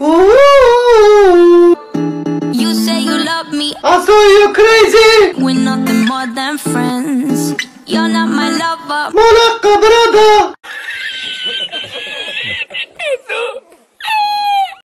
Ooh. You say you love me, I saw you crazy. we're nothing more than friends. You're not my lover, Molaka brother.